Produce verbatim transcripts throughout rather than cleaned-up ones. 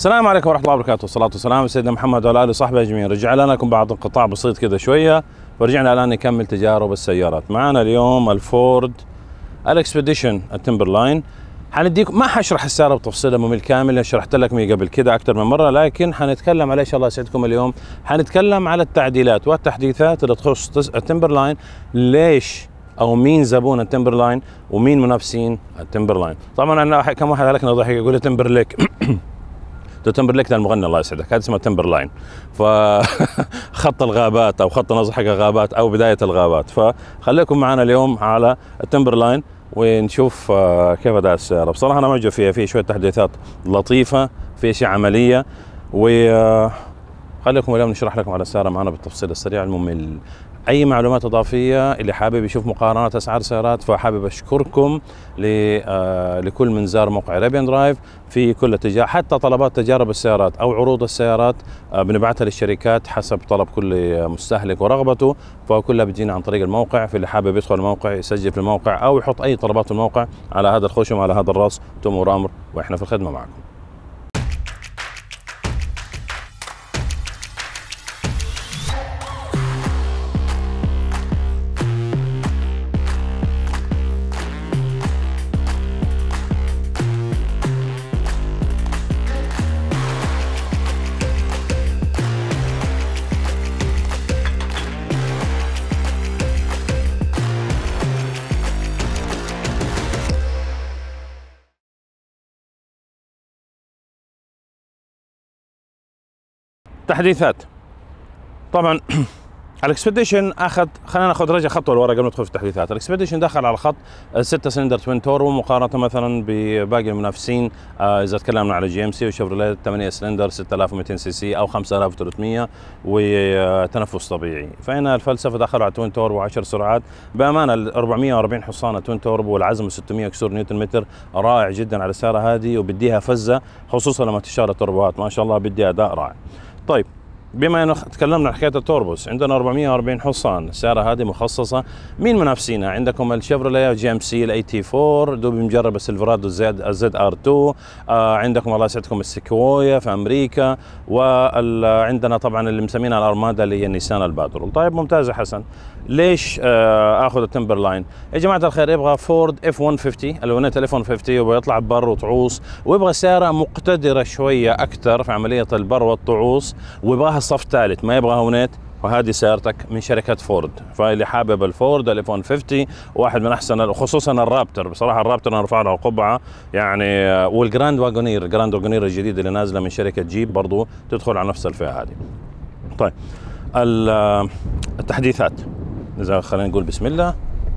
السلام عليكم ورحمة الله وبركاته، والصلاة والسلام على سيدنا محمد وعلى آله وصحبه أجمعين. رجعنا لكم بعد انقطاع بسيط كذا شوية، ورجعنا الآن نكمل تجارب السيارات. معنا اليوم الفورد الاكسبيديشن التمبرلاين. حنديكم ما حشرح السيارة بتفصيلها ممل كامل، شرحت لكم هي قبل كده أكثر من مرة، لكن حنتكلم على إيش الله يسعدكم اليوم. حنتكلم على التعديلات والتحديثات اللي تخص التمبرلاين، ليش او مين زبون التمبرلاين ومين منافسين التمبرلاين. طبعا انا كم واحد هلكنا ضحك يقول لي تمبرليك ده تمبرليك ده المغني الله يسعدك، هذا اسمه تمبرلاين، فخط الغابات او خط نظر حق الغابات او بدايه الغابات. فخليكم معنا اليوم على التمبرلاين ونشوف كيف اداء السياره. بصراحه انا معجب فيها، في شويه تحديثات لطيفه، في اشياء عمليه، و خليكم اليوم نشرح لكم على السياره معنا بالتفصيل السريع الممل. اي معلومات اضافيه اللي حابب يشوف مقارنات اسعار سيارات، فحابب اشكركم لكل من زار موقع أرابيان درايف في كل اتجاه، حتى طلبات تجارب السيارات او عروض السيارات بنبعثها للشركات حسب طلب كل مستهلك ورغبته، فكلها بتجينا عن طريق الموقع. في اللي حابب يدخل الموقع يسجل في الموقع او يحط اي طلبات في الموقع على هذا الخشم على هذا الراس، تؤمر امر واحنا في الخدمه معكم. تحديثات. طبعا الاكسبيديشن اخذ، خلينا ناخذ رجع خطوه لورا قبل ما ندخل في التحديثات. الاكسبيديشن دخل على خط ستة سلندر توين توربو مقارنه مثلا بباقي المنافسين. آه اذا تكلمنا على جي ام سي وشيفروليه ثمانية سلندر ستة آلاف ومئتين سي سي او خمسة آلاف وثلاثمئة وتنفس طبيعي. فهنا الفلسفه دخلوا على توين توربو عشر سرعات. بامانه ال أربعمئة وأربعين حصان التوين توربو والعزم ستمئة كسور نيوتن متر رائع جدا على السياره هذه، وبديها فزه خصوصا لما تشتغل التوربوات، ما شاء الله بدي اداء رائع. طيب بما انه تكلمنا عن حكايه التوربوس، عندنا أربعمئة وأربعين حصان. السياره هذه مخصصه. مين منافسينها؟ عندكم الشيفروليه جي ام سي الاي تي أربعة، دوبي مجرب السيلفرادو زد الزد ار اثنين، آه عندكم الله يسعدكم السيكويا في امريكا، وعندنا طبعا اللي مسمينها الارمادا اللي هي النيسان الباترول. طيب ممتاز يا حسن، ليش آه اخذ التمبرلاين؟ يا جماعه الخير، يبغى فورد اف مئة وخمسين الونات الاف مئة وخمسين ويبغى يطلع بر وطعوس، ويبغى سياره مقتدره شويه اكثر في عمليه البر والطعوس، ويبغاها صف ثالث ما يبغى هونيت، وهذه سيارتك من شركه فورد. فاللي حابب الفورد الاف مئة وخمسين واحد من احسن، خصوصا الرابتر. بصراحه الرابتر انا ارفع له قبعه يعني، والجراند واجونير، الجراند واجونير الجديد اللي نازله من شركه جيب برضو تدخل على نفس الفئه هذه. طيب التحديثات، اذا خلينا نقول بسم الله.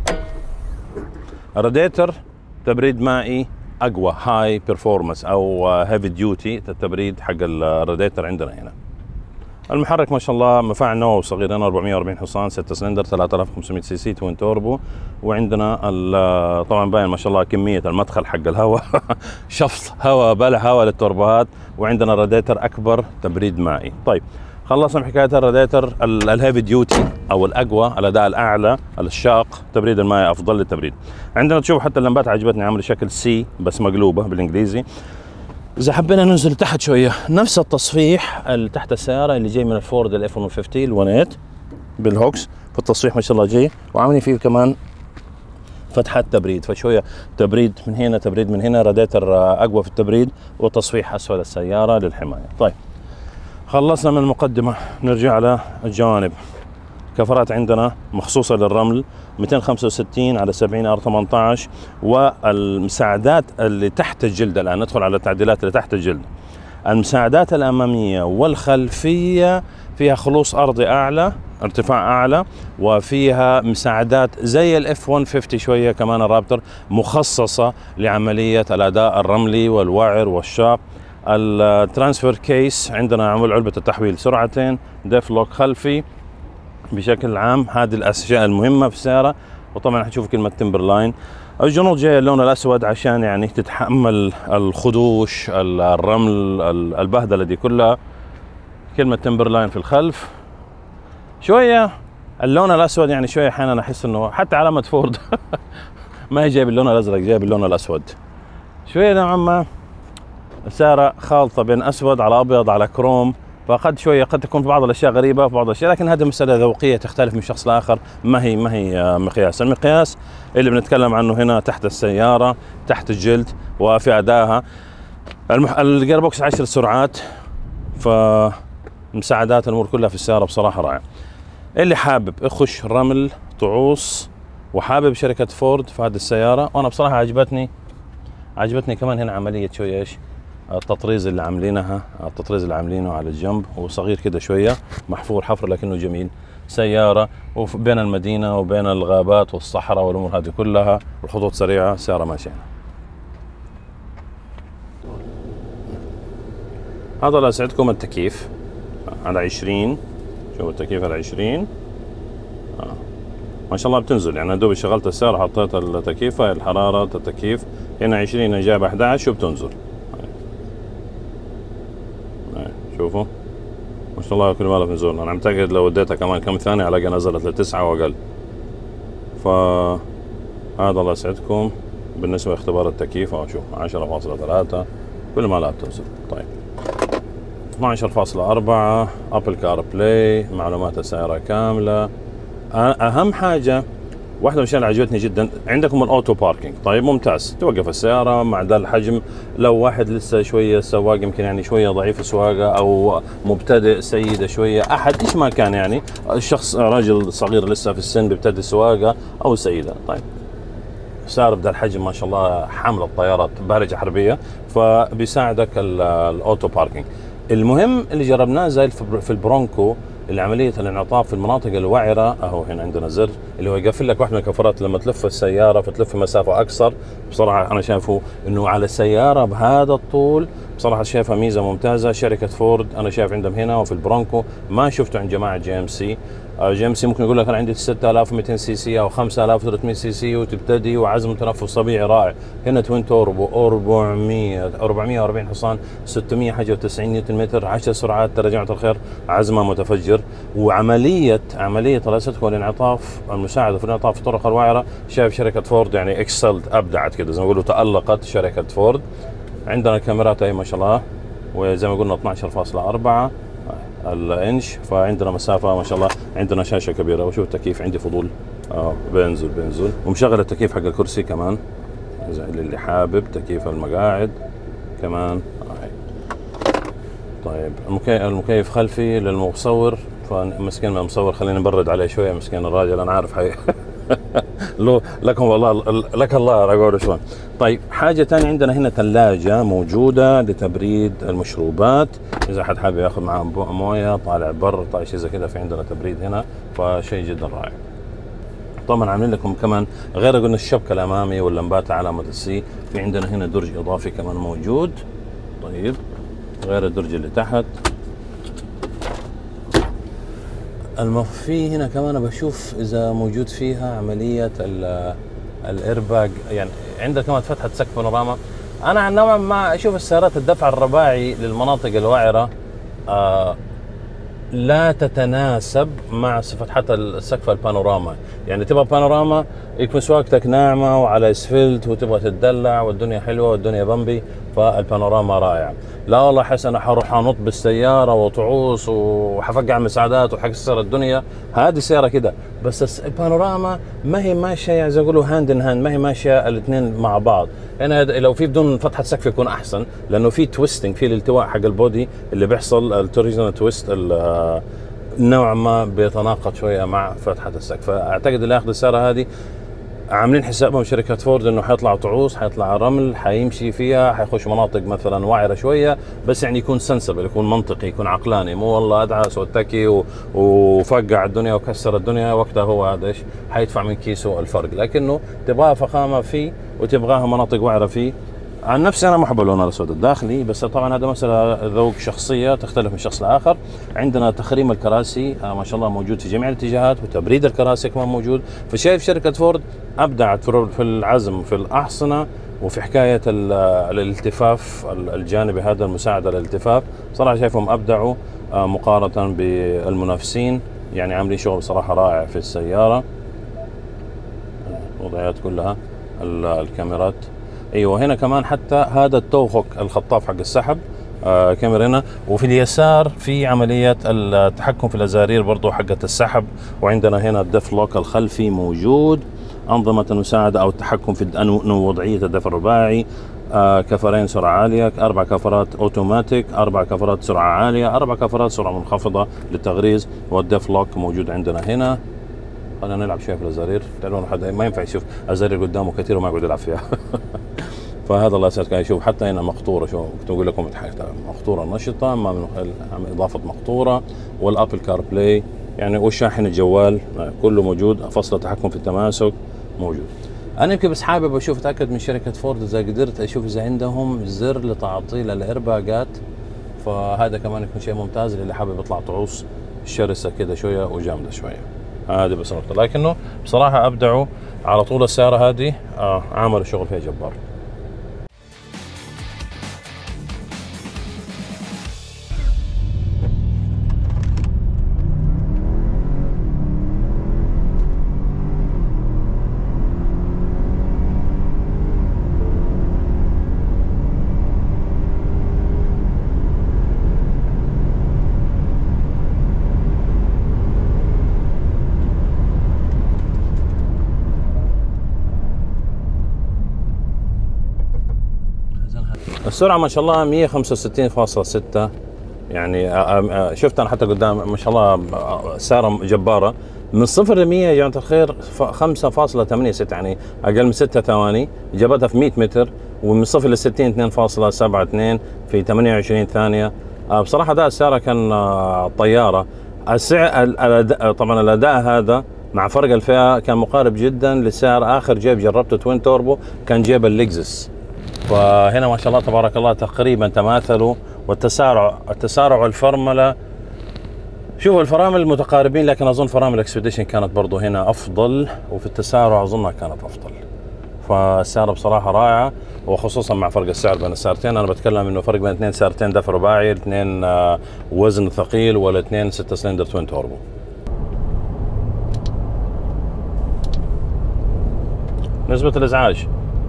الراديتر تبريد مائي اقوى، هاي بيرفورمانس او هيفي ديوتي التبريد حق الراديتر عندنا هنا. المحرك ما شاء الله مفاعل نووي صغير، هنا أربعمئة وأربعين حصان، ستة سلندر ثلاثة آلاف وخمسمئة سي سي توين توربو. وعندنا طبعا باين ما شاء الله كميه المدخل حق الهواء شفط هواء بلع هواء للتوربوهات. وعندنا راديتر اكبر تبريد مائي. طيب خلصنا من حكايه الراديتر. الهيفي ديوتي او الاقوى، الاداء الاعلى، الشاق، تبريد الماء افضل للتبريد. عندنا تشوف حتى اللمبات عجبتني، عامله شكل سي بس مقلوبه بالانجليزي. اذا حبينا ننزل تحت شويه، نفس التصفيح اللي تحت السياره اللي جاي من الفورد الاف مئة وخمسين الونيت بالهوكس، في التصفيح ما شاء الله جاي، وعاملين فيه كمان فتحات تبريد، فشويه تبريد من هنا تبريد من هنا، راديتر اقوى في التبريد، وتصفيح اسفل السياره للحمايه. طيب خلصنا من المقدمه، نرجع على الجوانب. كفرات عندنا مخصوصه للرمل مئتين وخمسة وستين على سبعين ار ثمانية عشر، والمساعدات اللي تحت الجلد. الان ندخل على التعديلات اللي تحت الجلد. المساعدات الاماميه والخلفيه فيها خلوص ارضي اعلى، ارتفاع اعلى، وفيها مساعدات زي الاف مئة وخمسين شويه كمان الرابتر، مخصصه لعمليه الاداء الرملي والوعر والشاق. الترانسفير كيس عندنا عمل علبه التحويل سرعتين، ديف لوك خلفي. بشكل عام هذه الاشياء المهمه في السياره. وطبعا حتشوف كلمه تمبرلاين. الجنوط جايه اللون الاسود عشان يعني تتحمل الخدوش، الرمل، البهدله دي كلها. كلمه تمبرلاين في الخلف. شويه اللون الاسود يعني شويه احيانا احس انه حتى علامه فورد ما هي جايب اللون الازرق، جايب اللون الاسود. شويه نوعا ما السيارة خالطة بين أسود على أبيض على كروم، فقد شوية قد تكون في بعض الأشياء غريبة في بعض الأشياء، لكن هذه مسألة ذوقية تختلف من شخص لآخر، ما هي ما هي مقياس. المقياس اللي بنتكلم عنه هنا تحت السيارة، تحت الجلد وفي أدائها. المح... الجير بوكس عشر سرعات، فمساعدات الأمور كلها في السيارة بصراحة رائعة. اللي حابب يخش رمل طعوس وحابب شركة فورد في هذه السيارة، وأنا بصراحة عجبتني عجبتني كمان هنا عملية شوية إيش التطريز اللي عاملينها، التطريز اللي عاملينه على الجنب هو صغير كده شوية، محفور حفر لكنه جميل. سيارة وبين المدينة وبين الغابات والصحراء والأمور هذه كلها، الخطوط سريعة، سيارة ماشية. هذا اللي أسعدكم التكييف على عشرين، شوفوا التكييف على عشرين، آه. ما شاء الله بتنزل، يعني دوبي شغلت السيارة حطيت التكييف، هاي الحرارة التكييف هنا عشرين، هنا جايبة أحد عشر وبتنزل. شوفوا ما شاء الله كل ما في نزول. انا متاكد لو اديتها كمان كم ثانيه الاقي نزلت لتسعة واقل. فهذا الله يسعدكم بالنسبه لاختبار التكييف. اهو شوف عشرة فاصلة ثلاثة كل ما لا بتنزل. طيب اثناشر فاصلة أربعة ابل كار بلاي، معلومات السياره كامله. اهم حاجه واحدة من الأشياء اللي عجبتني جدا عندكم الأوتو باركينج. طيب ممتاز، توقف السيارة مع ذا الحجم. لو واحد لسه شوية سواق يمكن يعني شوية ضعيف السواقة أو مبتدئ، سيدة شوية، أحد إيش ما كان، يعني الشخص راجل صغير لسه في السن بيبتدئ السواقة أو سيدة. طيب سيارة بذا الحجم ما شاء الله حاملة الطيارات بارجة حربية، فبيساعدك الأوتو باركينج. المهم اللي جربناه زي في البرونكو اللي عملية الانعطاف في المناطق الوعرة، اهو هنا عندنا زر اللي هو يقفل لك واحدة من الكفرات لما تلف السيارة فتلف مسافة أقصر. بصراحة أنا شايفه إنه على السيارة بهذا الطول بصراحة شايفها ميزة ممتازة. شركة فورد أنا شايف عندهم هنا وفي البرونكو، ما شفته عند جماعة جي ام سي. جي ام سي ممكن يقول لك أنا عندي ستة آلاف ومئتين سي سي أو خمسة آلاف وثلاثمئة سي سي وتبتدي وعزم تنفس طبيعي رائع. هنا توين توربو أربعمئة أربعمئة وأربعين حصان، ستمئة حاجة وتسعين نيوتن متر، عشر سرعات، ترى الخير عزمه متفجر. وعملية عملية رصدك والانعطاف، المساعدة في الانعطاف في الطرق الوعرة، شايف شركة فورد يعني اكسلد، أبدعت كده زي ما يقولوا، تألقت شركة فورد. عندنا كاميرات اهي ما شاء الله، وزي ما قلنا اثناشر فاصلة أربعة الانش، فعندنا مسافة ما شاء الله. عندنا شاشة كبيرة، وشوف التكييف عندي فضول اه بينزل بينزل ومشغل التكييف حق الكرسي كمان زي اللي حابب، تكييف المقاعد كمان آه. طيب المكيف, المكيف خلفي للمصور، فمسكين من المصور خلينا نبرد عليه شوية، مسكين الراجل أنا عارف حي له لكم والله لك الله أقول شلون. طيب حاجة ثانية عندنا هنا ثلاجة موجودة لتبريد المشروبات، إذا حد حابب ياخذ معاه موية طالع بر طالع شيء زي كذا، في عندنا تبريد هنا، فشيء جدا رائع. طبعا عاملين لكم كمان غير قلنا الشبكة الأمامي واللمبات علامة السي، في عندنا هنا درج إضافي كمان موجود. طيب غير الدرج اللي تحت، في هنا كمان بشوف اذا موجود فيها عمليه الايرباج، يعني عندك كمان فتحه سقف بانوراما. انا نوعا ما اشوف السيارات الدفع الرباعي للمناطق الوعره آه لا تتناسب مع فتحة السقف البانوراما. يعني تبغى بانوراما يكون سواقتك ناعمة وعلى اسفلت وتبغى تتدلع والدنيا حلوة والدنيا بمبي، فالبانوراما رائع. لا والله حس انا حروح انط بالسيارة وطعوس وحفقع مساعدات وحكسر الدنيا، هذه سيارة كده. بس البانوراما ما هي ماشية يعني زي يقولوا هاند ان هاند، ما هي ماشية الاثنين مع بعض. هنا لو في بدون فتحة سقف يكون احسن، لانه في تويستنج، في الالتواء حق البودي اللي بيحصل، التوريجنال تويست نوعا ما بيتناقض شويه مع فتحه السقف. فاعتقد اللي ياخذ السياره هذه عاملين حسابهم شركه فورد انه حيطلع طعوس، حيطلع رمل، حيمشي فيها، حيخش مناطق مثلا وعره شويه، بس يعني يكون سنسبل، يكون منطقي، يكون عقلاني، مو والله ادعس واتكي وفقع الدنيا وكسر الدنيا، وقتها هو هذا ايش حيدفع من كيسه الفرق. لكنه تبغاها فخامه فيه وتبغاها مناطق وعره فيه. عن نفسي انا ما احب اللون الاسود الداخلي، بس طبعا هذا مساله ذوق شخصيه تختلف من شخص لاخر. عندنا تخريم الكراسي آه ما شاء الله موجود في جميع الاتجاهات، وتبريد الكراسي كمان موجود. فشايف شركه فورد ابدعت في العزم في الاحصنه وفي حكايه الالتفاف الجانبي، هذا المساعده للالتفاف. صراحه شايفهم ابدعوا آه مقارنه بالمنافسين، يعني عاملين شغل بصراحه رائع في السياره. الوضعيات كلها، الكاميرات. ايوه هنا كمان حتى هذا التوخك الخطاف حق السحب آه كاميرا هنا، وفي اليسار في عملية التحكم في الأزارير برضو حقة السحب، وعندنا هنا الدف لوك الخلفي موجود، أنظمة المساعدة أو التحكم في وضعية الدفع الرباعي، آه كفرين سرعة عالية، أربع كفرات أوتوماتيك، أربع كفرات سرعة عالية، أربع كفرات سرعة منخفضة للتغريز، والدف لوك موجود عندنا هنا. خلينا نلعب شوية في الأزارير، تعرفون حد ما ينفع يشوف أزارير قدامه كثير وما يقعد يلعب فيها. فهذا الله يسعدك. يشوف حتى هنا مقطوره، شو كنت اقول لكم مقطوره نشطه، ما من اضافه مقطوره، والابل كار بلاي يعني، والشاحن الجوال كله موجود، فصل التحكم في التماسك موجود. انا يمكن بس حابب اشوف اتاكد من شركه فورد اذا قدرت اشوف اذا عندهم زر لتعطيل الايرباجات، فهذا كمان يكون شيء ممتاز اللي حابب يطلع طعوس شرسه كده شويه وجامده شويه. هذه بس نقطه، لكنه بصراحه ابدعوا على طول السياره هذه، آه عملوا شغل فيها جبار. السرعة ما شاء الله مية وخمسة وستين فاصلة ستة، يعني شفت انا حتى قدام ما شاء الله سيارة جبارة. من صفر ل مية يا جماعة الخير خمسة فاصلة ثمانية ستة، يعني اقل من ستة ثواني، جابتها في مية متر، ومن صفر ل ستين اثنين فاصلة سبعة اثنين في ثمانية وعشرين ثانية. بصراحة اداء السيارة كان طيارة. السعر طبعا الاداء هذا مع فرق الفئة كان مقارب جدا لسعر اخر جيب جربته توين توربو، كان جيب اللكزس، فهنا ما شاء الله تبارك الله تقريبا تماثلوا. والتسارع التسارع الفرمله، شوفوا الفرامل متقاربين، لكن اظن فرامل اكسبيديشن كانت برضو هنا افضل، وفي التسارع اظنها كانت افضل. فالسياره بصراحه رائعه، وخصوصا مع فرق السعر بين السيارتين. انا بتكلم انه فرق بين اثنين سيارتين دفع رباعي، اثنين وزن ثقيل، ولا اثنين ستة سلندر توين توربو. نسبه الازعاج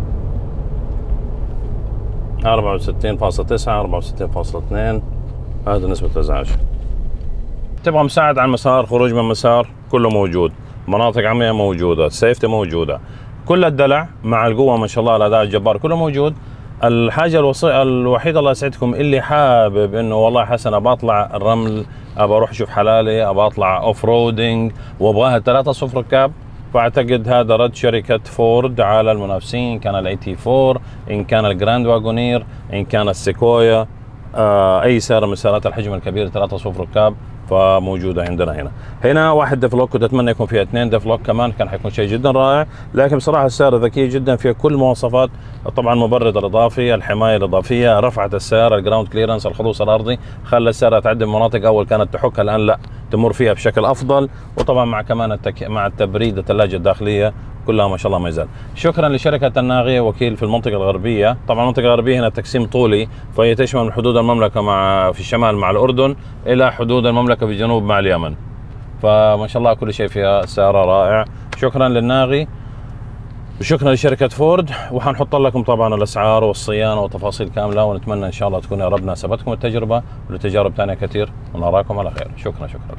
أربعة وستين فاصلة تسعة، أربعة وستين فاصلة اثنين، هذا نسبة الإزعاج. تبغى مساعد على المسار، خروج من مسار، كله موجود، مناطق عمياء موجودة، سيفتي موجودة، كل الدلع مع القوة ما شاء الله، الأداء الجبار كله موجود. الحاجة الوصي... الوحيدة الله يسعدكم اللي حابب إنه والله حسن أبى أطلع الرمل، أبى أروح أشوف حلالي، أبى أطلع أوف رودينج وأبغاها ثلاثة صفر ركاب، فاعتقد هذا رد شركة فورد على المنافسين، ان كان الاي تي أربعة، ان كان الجراند واجونير، ان كان السيكويا، آه اي سيارة من سيارات الحجم الكبير ثلاثة صفر ركاب فموجودة عندنا هنا. هنا واحد دفلوك، كنت اتمنى يكون فيها اثنين دفلوك كمان، كان حيكون شيء جدا رائع، لكن بصراحة السيارة ذكية جدا، فيها كل مواصفات. طبعا المبرد الاضافي، الحماية الاضافية، رفعت السيارة، الجراوند كليرنس، الخلوص الارضي، خلى السيارة تعدي مناطق اول كانت تحك، الان لا، تمر فيها بشكل افضل. وطبعا مع كمان التك... مع التبريد، الثلاجة الداخلية كلها ما شاء الله ما يزال. شكرا لشركة الناغية، وكيل في المنطقة الغربية. طبعا المنطقة الغربية هنا تقسيم طولي، فهي تشمل من حدود المملكة مع في الشمال مع الأردن إلى حدود المملكة في الجنوب مع اليمن، فما شاء الله كل شيء فيها سيارة رائع. شكرا للناغي وشكرا لشركة فورد، وحنحط لكم طبعا الأسعار والصيانة وتفاصيل كاملة، ونتمنى إن شاء الله تكون يا رب ناسبتكم التجربة، ولتجارب ثانية كثير، ونراكم على خير. شكرا شكرا.